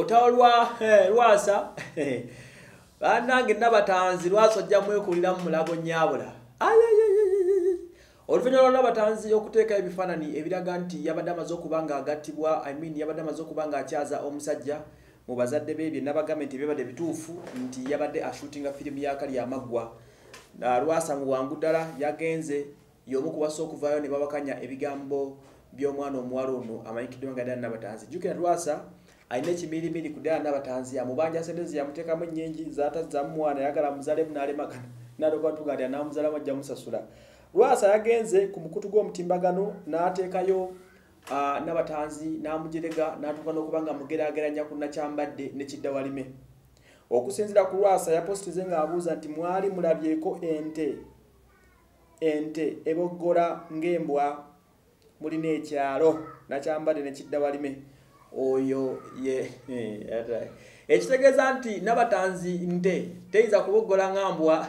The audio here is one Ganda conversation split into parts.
otawulwa Lwasa banange Nabatanzi Lwasa ojja mwekulira mu mulago nyabula oluvannyuma lwa Nabatanzi okuteeka ebifaananyi ebiraga nti yabadde amaze okubanga agattibwa yabadde amaze okubanga akyaza omusajja mu bazadde be byonna bagambye nti byabadde bituufu nti yabadde ashootinga firimu y'Akali Amaggwa. Lwasa mu bwangu ddala yagenze y'omu ku basoose okuvaayo ne babakanya ebigambo by'omwana omuwala ono amanyikiddwa nga ddala Nabatanzi. Jjukira Lwasa alina ekimirimiri ku ddala Nabatanzi amubanja sente ze yamuteekamu ennyingi zaatazzamu mwana ayagala amuzaalemu n'alemagana n'alyoka atuga nti anaamuzaalamu ajja musasula. Lwasa yagenze ku mukutu gw'omutimbagano n'ateekayo Nabatanzi n'amujerega n'atuuka n'okuba nga mugeraageranya ku Nakyambadde ne Kiddawalime. Okusinziira ku Lwasa yapositize ng'abuuza nti mwali mulabyeko ente eboggola ng'embwa mulina ekyalo Nakyambadde ne Kiddawalime oyo ye ekitegeeza nti Nabatanzi nte teyinza kuboggola ng'ambwa.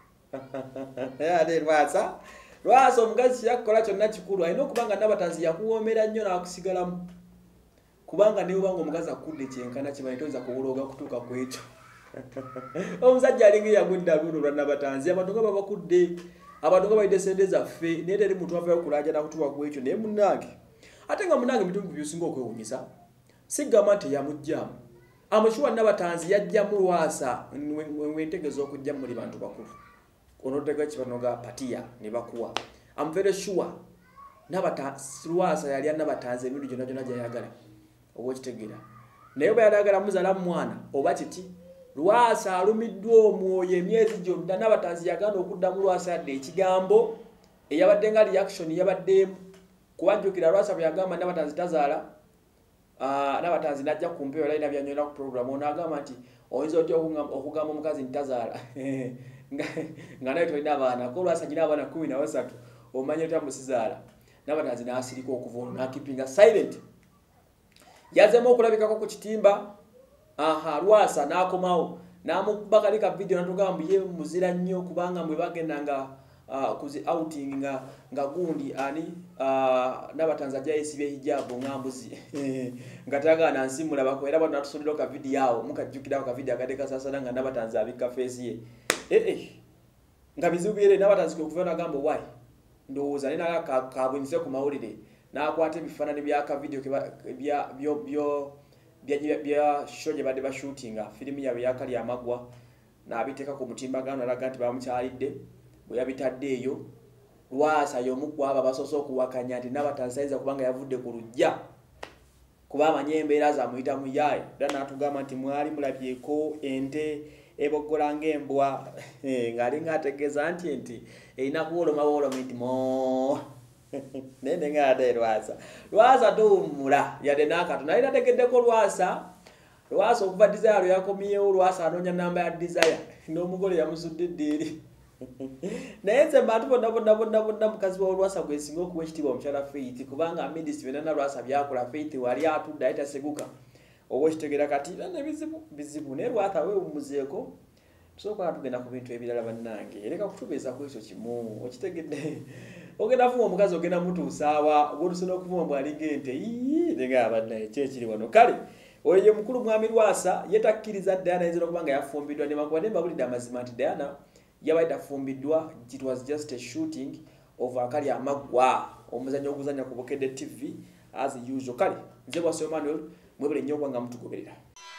Lwasa omugazi yakukola kyonna kikulu alina okuba nga Nabatanzi yakuwoomera nnyo n'akusigalamu kubanga ne bw'obanga omugazi akudde kyenkana kimanyi toyinza kuwulooga kutuuka ku ekyo. Omusajja alinga eyagudde luno lwa Nabatanzi abantu nga babakudde abantu nga bayidde sente zaffe naye teri muntu avaayo kulaaja nakutuuka ku ekyo naye munnange ate nga munnange ebitundu by'osinga okwewuunyisa sigamba nti yamugjamu amukiwa Nabatanzi yajjamu Lwasa wentegeeza okujja muli bantu bakulu onotega kibanoga patiya ne bakuwa I'm very sure Lwasa yali Nabatanzi emirundi gyonna gyonna gy'ayagala oba okitegeera naye bwe yayagala muzaala mwana oba kiti Lwasa alumiddwa omwoyo emyezi gyonna Nabatanzi yagaana okuddamu Lwasa yadde ekigambo eyabadde nga reaction yabaddeemu kubajjukira Lwasa bwe yagamba Nabatanzi tazaala Nabatanzi najja ku mpewo yali byanyonera ku program onagamba nti oyinza otya okugamba omukazi nti tazaala nga naye tolina abaana ko Lwasa nyina abaana 13 omanye otya musizaala. Nabatanzi n'asirika okuva olwo n'akipinga silent yazemu okulabikako ku kitimba Lwasa n'akomawo n'amukuba kali ka video n'atugamba ye muzira nnyo kubanga mwe bagendanga kuzi outing nga gundi ani Nabatanzi ajja yesibye hijabu ngambuzi nga tagaana nsimula bako era bano natusondera ka video awo mukajjukira ka video akadeka sasana nga Nabatanzi abika face ye nga bizibu yere Nabatanzi kuva n'agamba why ndowooza nina kabunise ku mawulire n'akwata ebifaananyi bya ka video bya show gye badde bashootinga firimu yaabwe y'Akali Amaggwa n'abiteeka ku mutimbagano alaga nti bamukyalidde bwe yabitadde eyo Lwasa y'omu ku abo abasoose okuwakanya nti Nabatanzi ayinza kubanga yavudde ku lujja kuba amanye embeera zamuyitamu yaayi era n'atugamba nti mwali mulabyeko ente eboggola ng'embwa ng'alinga ategeeza nti erina kuwoloma nti mo nene ng'ate Lwasa tuwummula yadde n'akatono naye nategeddeko Lwasa okuva Desire yakomyewo Lwasa anoonya namba ya Desire n'omugole yamusudde eddeeri naye nze bantu bonna mukazi wa Lwasa gwesinga okuwa ekitiibwa omukyala Faith kubanga amidisi byonna Lwasa byakola Faith wali atudde aye taseguka oba okitegeera kati bizibu naye Lwasa weewummuzeeko tusooka tugenda ku bintu ebirala bannange ereka kutubeeza ku ekyo kimu okitegedde ogenda fuma omukazi ogenda mutuusaawa obolusona okuvuma bwalinga ente nenga abannaye kyekiri wano kale oyo ye mukulu mwami Lwasa yetakkiriza Diana ayinza okuba nga yafumbiddwa ne bakuba ne mbabulidde amazima nti Diana yabadde afumbiddwa it was just a shooting of Akali Amaggwa omuzannyo oguzannya ku Bukedde TV as usual kale nze Bwasio Manuel mwebale nnyo okuba nga mutugoberera.